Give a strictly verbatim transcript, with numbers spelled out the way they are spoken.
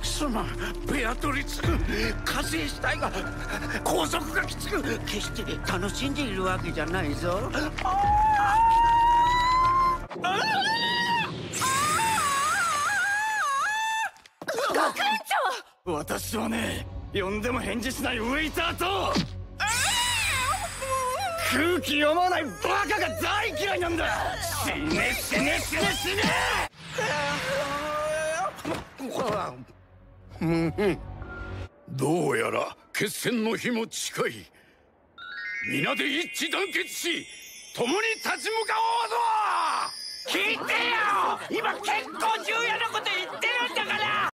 すまん、ベアトリツ君。加勢したいが拘束がきつく、決して楽しんでいるわけじゃないぞ。 学園長！ 私はね、呼んでも返事しないウェイターと空気読まないバカが大嫌いなんだ。死ね死ね死ね死ね。 どうやら決戦の日も近い。皆で一致団結し共に立ち向かおうぞ。 聞いてよ、今結構重要なこと言ってるんだから。